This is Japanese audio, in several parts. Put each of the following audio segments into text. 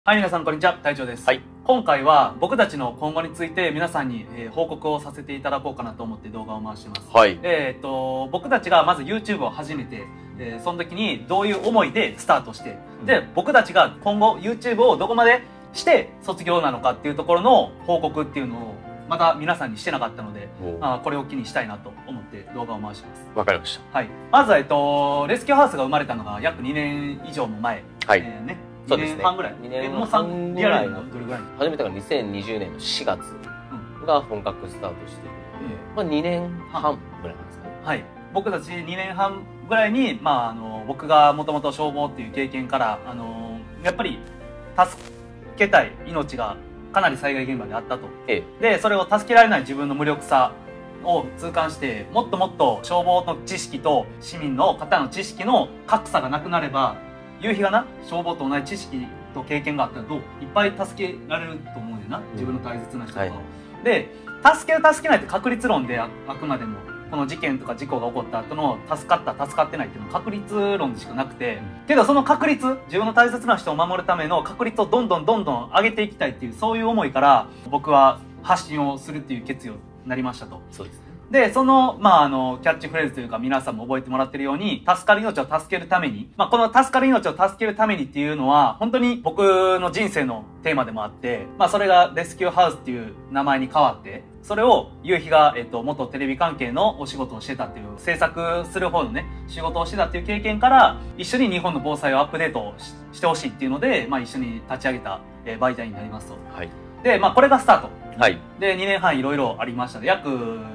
はい、皆さんこんにちは、隊長です。 はい。 今回は僕たちの今後について皆さんに、報告をさせていただこうかなと思って動画を回してます。 はい。 僕たちがまず YouTube を始めて、その時にどういう思いでスタートして、で、僕たちが今後 YouTube をどこまでして卒業なのかっていうところの報告っていうのをまた皆さんにしてなかったので、これを機にしたいなと思って動画を回します。 わかりました。 はい。まずは、レスキューハウスが生まれたのが約2年以上も前。 はい。 ね。 そうですね。 2年半ぐらい。 2年もう半リアルのどれぐらい？ 始めたのが2020年の4月が本格スタートしているので、まあ2年半ぐらいなんですかね。 はい。僕たち2年半ぐらいに、僕がもともと消防っていう経験から、やっぱり助けたい命がかなり災害現場であったと。で、それを助けられない自分の無力さを痛感して、もっともっと消防の知識と市民の方の知識の格差がなくなれば、夕日がな、消防と同じ知識と経験があったらいっぱい助けられると思うんだよな、自分の大切な人とかを。はい、で、助ける助けないって確率論であくまでも、この事件とか事故が起こった後の助かった助かってないっていうのは確率論でしかなくて、けどその確率、自分の大切な人を守るための確率をどんどん上げていきたいっていう、そういう思いから僕は発信をするっていう決意をなりましたと。 そうですね。 で、その、キャッチフレーズというか皆さんも覚えてもらってるように、助かる命を助けるために、この助かる命を助けるためにっていうのは、本当に僕の人生のテーマでもあって、それがレスキューハウスっていう名前に変わって、それを、夕日が、元テレビ関係のお仕事をしてたっていう、制作する方のね、仕事をしてたっていう経験から、一緒に日本の防災をアップデートしてほしいっていうので、一緒に立ち上げた、媒体になりますと。はい。で、これがスタート。はい。で、2年半いろいろありましたね。約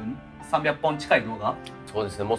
300本近い動画。 そうですね。もう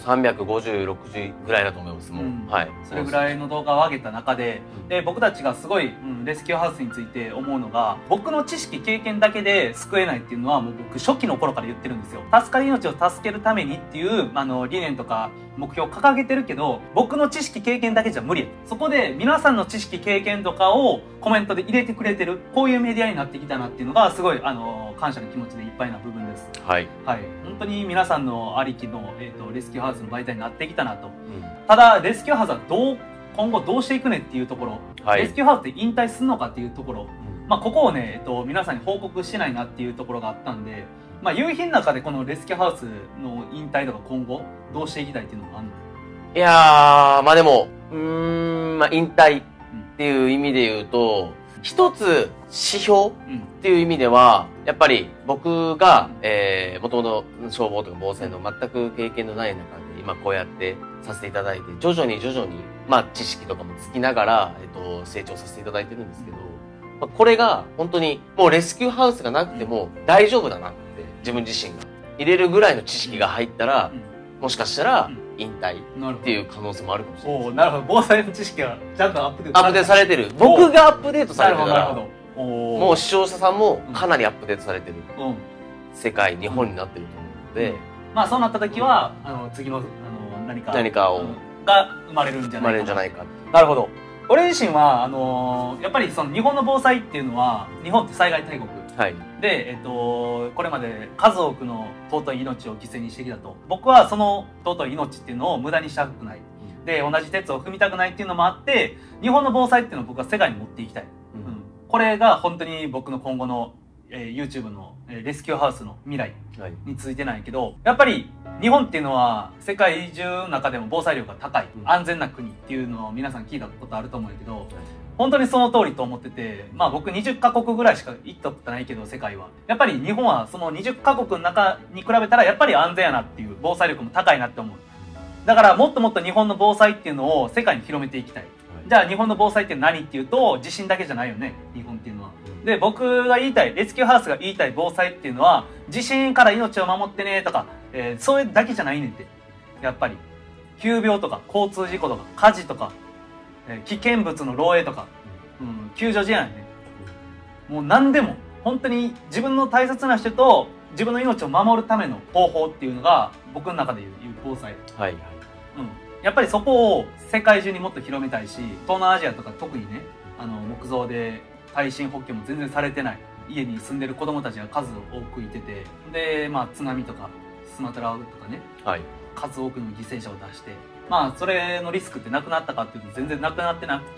350、60ぐらいだと思います。もう。はい。 それぐらいの動画を上げた中で、で、僕たちがすごい、レスキューハウスについて思うのが、僕の知識、経験だけで救えないっていうのは、もう僕初期の頃から言ってるんですよ。助かる命を助けるためにっていう、理念とか目標を掲げてるけど、僕の知識、経験だけじゃ無理や。そこで皆さんの知識、経験とかをコメントで入れてくれてる、こういうメディアになってきたなっていうのが、すごい、感謝の気持ちでいっぱいな部分です。はい。はい。本当に皆さんのありきの、レスキューハウスの媒体になってきたなと。ただ、レスキューハウスは今後どうしていくねっていうところ、レスキューハウスって引退するのかっていうところ、ここをね、皆さんに報告してないなっていうところがあったんで、夕日の中でこのレスキューハウスの引退とか今後どうしていきたいっていうのがあるの？ いやー、でも、引退っていう意味で言うと、一つ指標っていう意味では、やっぱり僕が、もともと消防とか防災の全く経験のない中で、今こうやってさせていただいて、徐々に、知識とかもつきながら、成長させていただいてるんですけど、これが本当にもうレスキューハウスがなくても大丈夫だなって自分自身が入れるぐらいの知識が入ったら、もしかしたら引退っていう可能性もあるかもしれないです。 なるほど。防災の知識がちゃんとアップデートされてる。僕がアップデートされてるから、もう視聴者さんもかなりアップデートされてる世界、日本になってると思うので、 そうなった時は次の何かをが生まれるんじゃないか。なるほど。俺自身はやっぱりその日本の防災っていうのは、日本って災害大国、はい、でこれまで数多くの尊い命を犠牲にしてきたと。僕はその尊い命っていうのを無駄にしたくない。で、同じ鉄を踏みたくないっていうのもあって、日本の防災っていうのを僕は世界に持っていきたい。これが本当に僕の今後の、YouTube のレスキューハウスの未来についてなんやけど、やっぱり日本っていうのは世界中の中でも防災力が高い、安全な国っていうのを皆さん聞いたことあると思うんやけど、本当にその通りと思ってて、僕20カ国ぐらいしか行ったことないけど、世界は。やっぱり日本はその20カ国の中に比べたらやっぱり安全やなっていう、防災力も高いなって思う。だからもっともっと日本の防災っていうのを世界に広めていきたい。じゃあ日本の防災って何っていうと、地震だけじゃないよね、日本っていうのは。で、僕が言いたい、レスキューハウスが言いたい防災っていうのは、地震から命を守ってねとか、それだけじゃないねんって。やっぱり。急病とか、交通事故とか、火事とか、危険物の漏洩とか、救助事案やね。もう何でも、本当に自分の大切な人と自分の命を守るための方法っていうのが、僕の中で言う防災。はい。やっぱりそこを世界中にもっと広めたいし、東南アジアとか特にね、木造で耐震補強も全然されてない家に住んでる子供たちが数多くいてて、で、津波とかスマトラとかね、はい、数多くの犠牲者を出して、それのリスクってなくなったかっていうと全然なくなってなくて、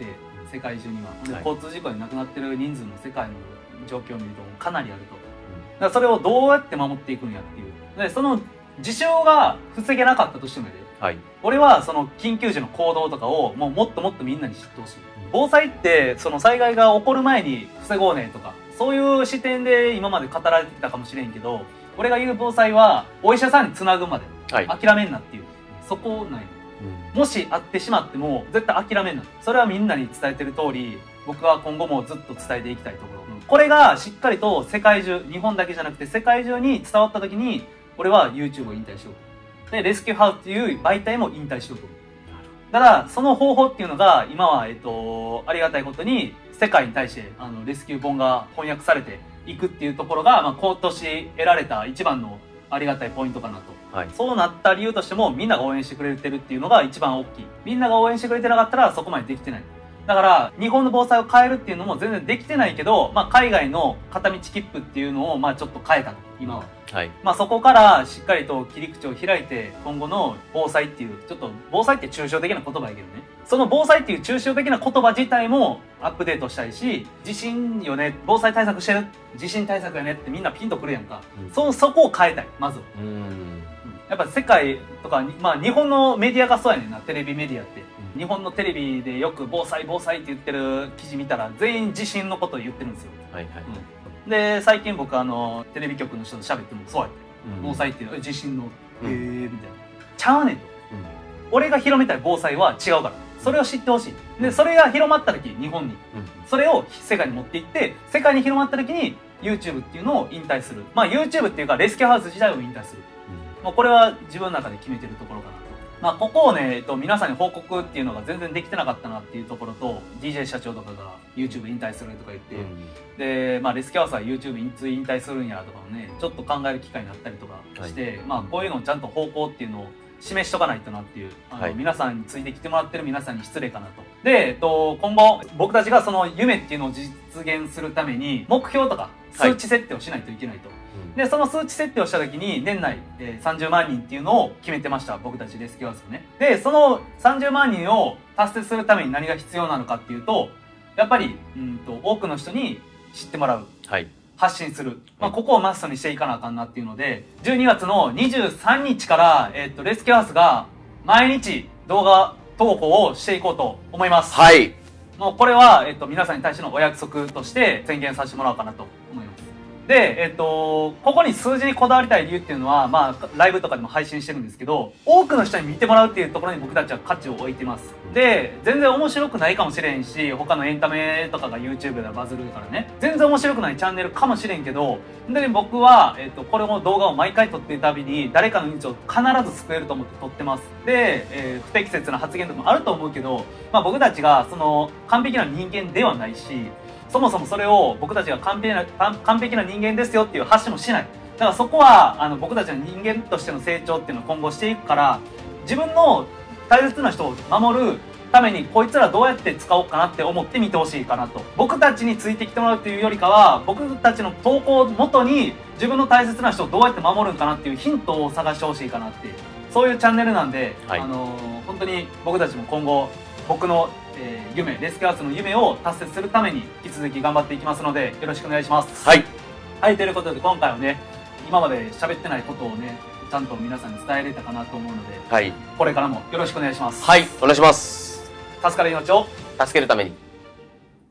世界中には。で、交通事故で亡くなってる人数の世界の状況を見るとかなりあると。だからそれをどうやって守っていくんやっていう。で、その事象が防げなかったとしてもね、俺はその緊急時の行動とかをもっともっとみんなに知ってほしい。防災ってその災害が起こる前に防ごうねとか、そういう視点で今まで語られてきたかもしれんけど、俺が言う防災はお医者さんにつなぐまで諦めんなっていう、そこないの。もし会ってしまっても絶対諦めんな。それはみんなに伝えてる通り、僕は今後もずっと伝えていきたいところ。これがしっかりと世界中、日本だけじゃなくて世界中に伝わった時に、俺は YouTube を引退しようと。で、レスキューハウスっていう媒体も引退しようと。だから、その方法っていうのが、今は、ありがたいことに、世界に対して、レスキュー本が翻訳されていくっていうところが、今年得られた一番のありがたいポイントかなと。そうなった理由としても、みんなが応援してくれてるっていうのが一番大きい。みんなが応援してくれてなかったら、そこまでできてない。だから、日本の防災を変えるっていうのも全然できてないけど、海外の片道切符っていうのを、ちょっと変えたと、今は。そこからしっかりと切り口を開いて、今後の防災っていう、ちょっと防災って抽象的な言葉やけどね。その防災っていう抽象的な言葉自体もアップデートしたいし、地震よね、防災対策してる、地震対策やねってみんなピンとくるやんか。そこを変えたい、まず。やっぱ世界とか、日本のメディアがそうやねんな、テレビメディアって。日本のテレビでよく防災防災って言ってる記事見たら全員地震のことを言ってるんですよ。で、最近僕テレビ局の人と喋ってもそうやって。防災って地震の、みたいな。ちゃうねんと。俺が広めたい防災は違うから。それを知ってほしい。で、それが広まった時、日本に。それを世界に持っていって、世界に広まった時に YouTube っていうのを引退する。YouTube っていうかレスキューハウス自体を引退する。これは自分の中で決めてるところかなと。ここをね、皆さんに報告っていうのが全然できてなかったなっていうところと、DJ 社長とかが YouTube 引退するとか言って、で、レスキューハウスは YouTube 引退するんやとかをね、ちょっと考える機会になったりとかして、こういうのをちゃんと方向っていうのを示しとかないとなっていう、皆さんについてきてもらってる皆さんに失礼かなと。で、今後、僕たちがその夢っていうのを実現するために、目標とか数値設定をしないといけないと。で、その数値設定をした時に、年内30万人っていうのを決めてました。僕たちレスキューハウスね。で、その30万人を達成するために何が必要なのかっていうと、やっぱり、多くの人に知ってもらう。発信する。ここをマストにしていかなあかんなっていうので、12月の23日から、レスキューハウスが毎日動画投稿をしていこうと思います。もうこれは、皆さんに対してのお約束として宣言させてもらおうかなと思います。で、ここに数字にこだわりたい理由っていうのは、ライブとかでも配信してるんですけど、多くの人に見てもらうっていうところに僕たちは価値を置いてます。で、全然面白くないかもしれんし、他のエンタメとかが YouTube でバズるからね、全然面白くないチャンネルかもしれんけど、で、僕は、これも動画を毎回撮っているたびに、誰かの命を必ず救えると思って撮ってます。で、不適切な発言とかもあると思うけど、僕たちが、完璧な人間ではないし、そもそもそれを僕たちが完璧な人間ですよっていう発信もしない。だからそこは、僕たちの人間としての成長っていうのを今後していくから、自分の大切な人を守るためにこいつらどうやって使おうかなって思って見てほしいかなと。僕たちについてきてもらうっていうよりかは、僕たちの投稿をもとに自分の大切な人をどうやって守るんかなっていうヒントを探してほしいかなっていう、そういうチャンネルなんで、本当に僕たちも今後、僕の夢、レスキューハウスの夢を達成するために引き続き頑張っていきますので、よろしくお願いします。はい、ということで今回はね、今まで喋ってないことをね、ちゃんと皆さんに伝えれたかなと思うので、これからもよろしくお願いします。はい、お願いします。助かる命を助けるために。